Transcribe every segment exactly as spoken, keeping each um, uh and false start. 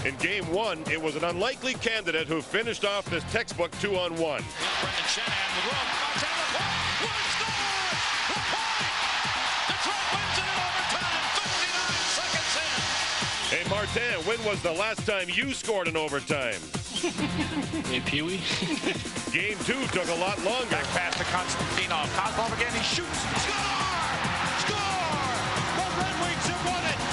In game one, it was an unlikely candidate who finished off this textbook two on one. Brendan Shanahan with room. Martin LaPointe. One scores! LaPointe! Detroit wins it in overtime. fifty-nine seconds in. Hey, Martin, when was the last time you scored in overtime? Hey, Pee-wee. Game two took a lot longer. Back pass to Konstantinov. Kozlov again. He shoots. Score! Score! The Red Wings have won it.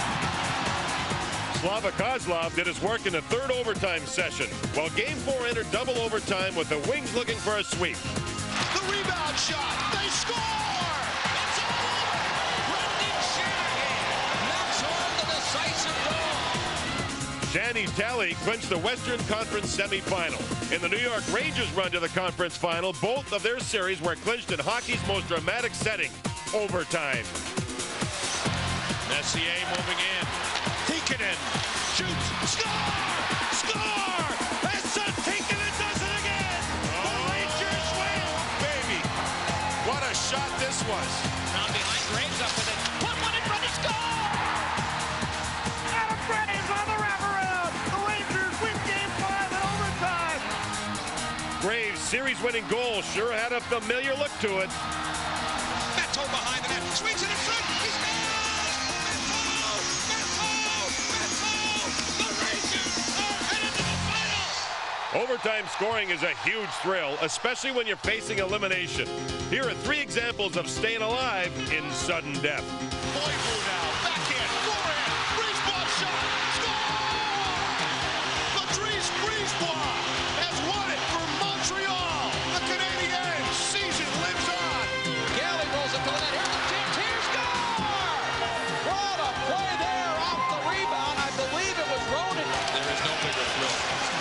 Slava Kozlov did his work in the third overtime session, while game four entered double overtime with the Wings looking for a sweep. The rebound shot. They score! It's all over. Brendan Shanahan knocks home the decisive goal. Shanny's tally clinched the Western Conference semifinal. In the New York Rangers' run to the conference final, both of their series were clinched in hockey's most dramatic setting, overtime. Messier moving in. Tikkanen shoots. Score! Score! Esa Tikkanen does it again! The Rangers win! Baby, what a shot this was. Down behind, Graves up with it. Put one in front, he score! Adam Graves on the wraparound! The Rangers win game five in overtime! Graves' series-winning goal sure had a familiar look to it. Matto behind the net. Swings it in front. He scores! Overtime scoring is a huge thrill, especially when you're facing elimination. Here are three examples of staying alive in sudden death. Boyfoo now, backhand, forehand, Brisebois shot, score! Patrice Brisebois has won it for Montreal. The Canadiens' season lives on. Galley rolls it to the net. Here's the chance. Here, score! What a play there off the rebound. I believe it was Ronan. There is no bigger thrill.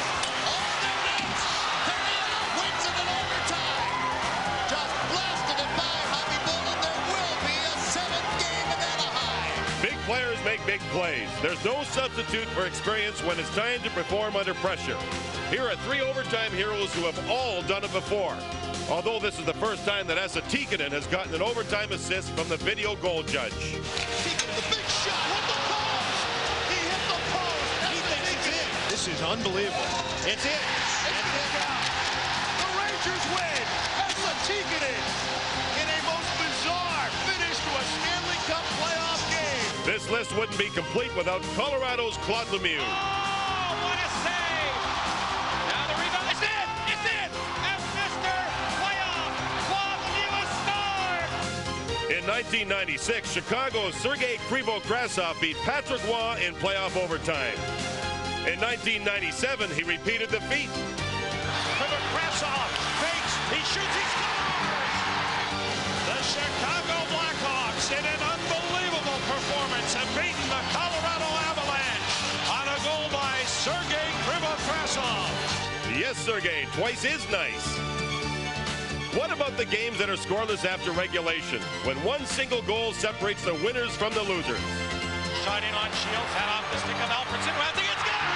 Players make big plays. There's no substitute for experience when it's time to perform under pressure. Here are three overtime heroes who have all done it before. Although this is the first time that Esa Tikkanen has gotten an overtime assist from the video goal judge. Tikkanen, the big shot, hit the post! He hit the post! He thinks it's in. This is unbelievable. It's in. It's in. The Rangers win! Esa Tikkanen in a most bizarre finish to a Stanley Cup playoff game. This list wouldn't be complete without Colorado's Claude Lemieux. Oh, what a save! Now the rebound is in! It's in! And Mister Playoff, Claude Lemieux scored! In nineteen ninety-six, Chicago's Sergei Krivokrasov beat Patrick Roy in playoff overtime. In nineteen ninety-seven, he repeated the feat. Krivokrasov fakes, he shoots, he scores! The Chicago Blackhawks in an unbelievable performance have beaten the Colorado Avalanche on a goal by Sergei Krivokrasov. Yes, Sergei, twice is nice. What about the games that are scoreless after regulation, when one single goal separates the winners from the losers? Shot in on Shields, head off the stick of Alfredsson, who has the it's good!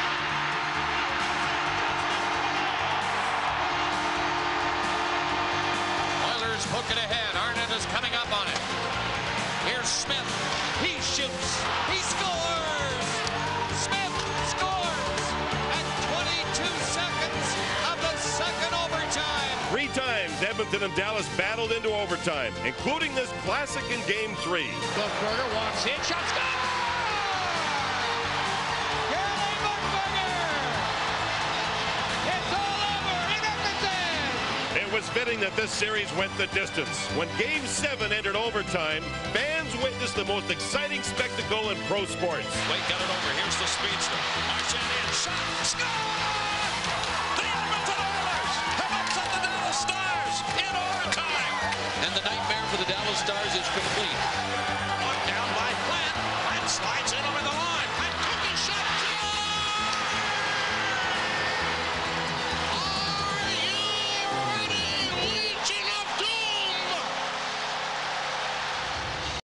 Oilers hook it ahead. Arnott is coming up on it. Here's Smith. He shoots. He scores! Smith scores at twenty-two seconds of the second overtime. Three times Edmonton and Dallas battled into overtime, including this classic in game three. Buchberger walks in, shot, score! Gary Buchberger! It's all over in Edmonton! It was fitting that this series went the distance. When game seven entered overtime, fans witnessed the most exciting spectacle in pro sports. Wade got it over. Here's the speedster. Marchand in, shot, score!